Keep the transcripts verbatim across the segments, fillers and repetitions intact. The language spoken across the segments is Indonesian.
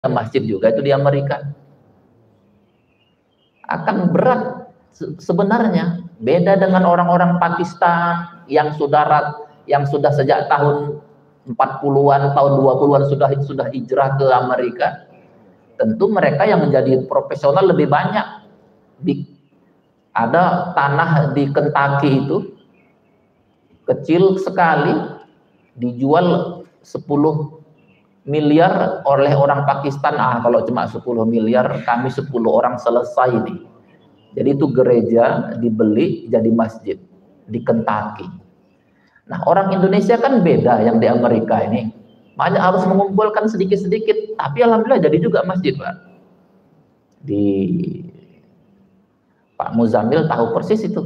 masjid juga itu di Amerika. Akan berat sebenarnya. Beda dengan orang-orang Pakistan yang sudah yang sudah sejak tahun empat puluhan, tahun dua puluhan sudah sudah hijrah ke Amerika. Tentu mereka yang menjadi profesional lebih banyak. Di, ada tanah di Kentucky itu kecil sekali, dijual sepuluh miliar oleh orang Pakistan. Ah, kalau cuma sepuluh miliar, kami sepuluh orang selesai nih. Jadi itu gereja dibeli jadi masjid di Kentucky. Nah, orang Indonesia kan beda yang di Amerika ini. Makanya harus mengumpulkan sedikit-sedikit, tapi alhamdulillah jadi juga masjid, Pak. Di Pak Muzamil tahu persis itu.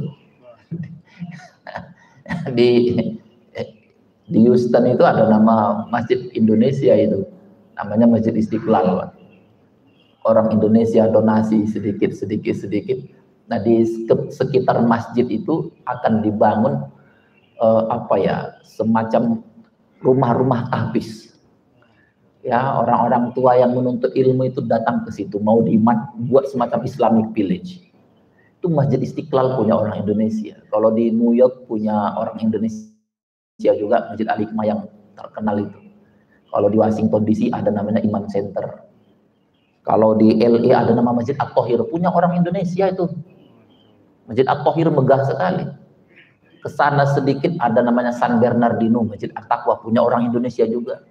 di di Houston itu ada nama Masjid Indonesia itu, namanya Masjid Istiqlal, Pak. Orang Indonesia donasi sedikit sedikit sedikit. Nah, di sekitar masjid itu akan dibangun eh, apa ya, semacam rumah-rumah tahfiz. Ya, orang-orang tua yang menuntut ilmu itu datang ke situ, mau dibuat semacam Islamic village. Itu Masjid Istiqlal punya orang Indonesia. Kalau di New York punya orang Indonesia juga, Masjid Al-Hikmah yang terkenal itu. Kalau di Washington D C ada namanya Iman Center. Kalau di L A ada nama Masjid At-Thohir, punya orang Indonesia itu. Masjid At-Thohir megah sekali. Kesana sedikit ada namanya San Bernardino, Masjid At-Taqwa, punya orang Indonesia juga.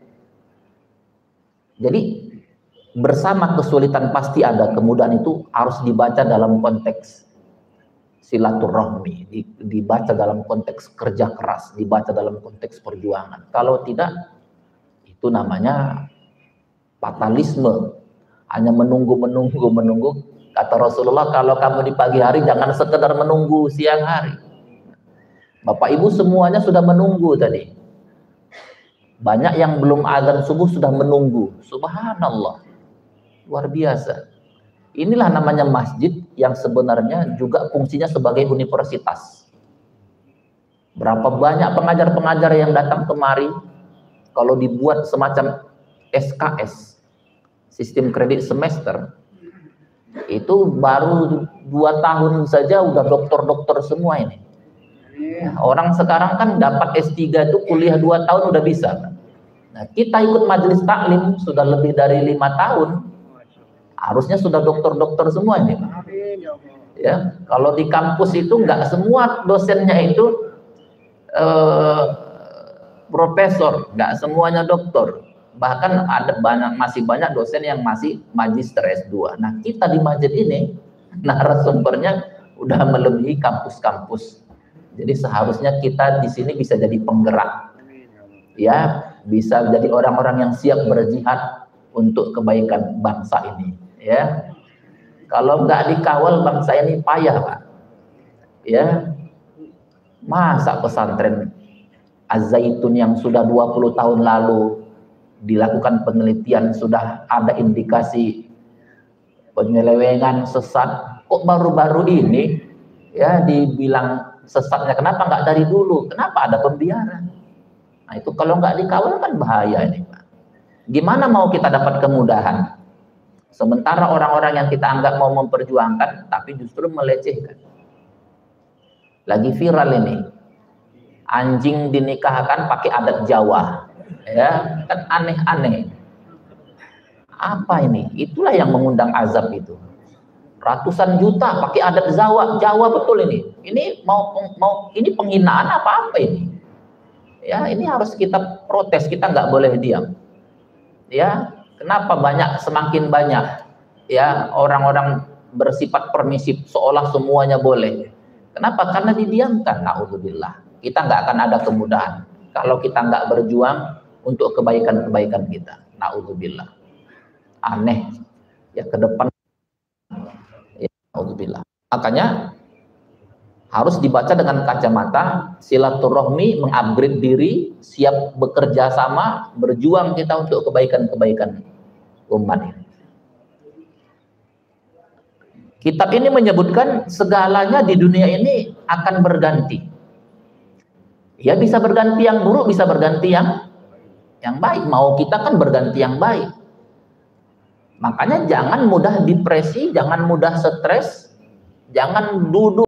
Jadi bersama kesulitan pasti ada, kemudahan itu harus dibaca dalam konteks silaturahmi, dibaca dalam konteks kerja keras, dibaca dalam konteks perjuangan. Kalau tidak, itu namanya fatalisme, hanya menunggu, menunggu, menunggu. Kata Rasulullah, kalau kamu di pagi hari jangan sekedar menunggu siang hari. Bapak Ibu semuanya sudah menunggu tadi. Banyak yang belum azan subuh sudah menunggu. Subhanallah, luar biasa. Inilah namanya masjid yang sebenarnya juga fungsinya sebagai universitas. Berapa banyak pengajar-pengajar yang datang kemari, kalau dibuat semacam S K S, sistem kredit semester, itu baru dua tahun saja udah dokter-dokter semua ini. Orang sekarang kan dapat S tiga itu kuliah dua tahun udah bisa. Nah, kita ikut majelis taklim sudah lebih dari lima tahun, harusnya sudah dokter-dokter semua ini. Ya, kalau di kampus itu nggak semua dosennya itu eh, profesor, nggak semuanya dokter. Bahkan ada banyak, masih banyak dosen yang masih magister S dua. Nah, kita di masjid ini narasumbernya udah melebihi kampus-kampus. Jadi seharusnya kita di sini bisa jadi penggerak, ya, bisa jadi orang-orang yang siap berjihad untuk kebaikan bangsa ini, ya. Kalau nggak dikawal bangsa ini payah, Pak. Ya, masa pesantren Az-Zaitun yang sudah dua puluh tahun lalu dilakukan penelitian sudah ada indikasi penyelewengan, sesat, kok baru-baru ini ya dibilang sesatnya? Kenapa nggak dari dulu? Kenapa ada pembiaran? Nah, itu kalau nggak dikawal kan bahaya ini, Pak. Gimana mau kita dapat kemudahan? Sementara orang-orang yang kita anggap mau memperjuangkan, tapi justru melecehkan. Lagi viral ini, anjing dinikahkan pakai adat Jawa, ya kan aneh-aneh. Apa ini? Itulah yang mengundang azab itu. Ratusan juta pakai adat Jawa, Jawa betul ini. Ini mau mau ini penghinaan apa apa ini? Ya, ini harus kita protes, kita nggak boleh diam. Ya, kenapa banyak semakin banyak ya orang-orang bersifat permisif seolah semuanya boleh. Kenapa? Karena didiamkan. Naudzubillah. Kita nggak akan ada kemudahan kalau kita nggak berjuang untuk kebaikan-kebaikan kita. Naudzubillah. Aneh ya ke depan. Alhamdulillah. Makanya harus dibaca dengan kacamata silaturahmi, mengupgrade diri, siap bekerja sama, berjuang kita untuk kebaikan-kebaikan umat ini. Kitab ini menyebutkan segalanya di dunia ini akan berganti. Ya, bisa berganti yang buruk, bisa berganti yang yang baik. Mau kita kan berganti yang baik. Makanya jangan mudah depresi, jangan mudah stres, jangan duduk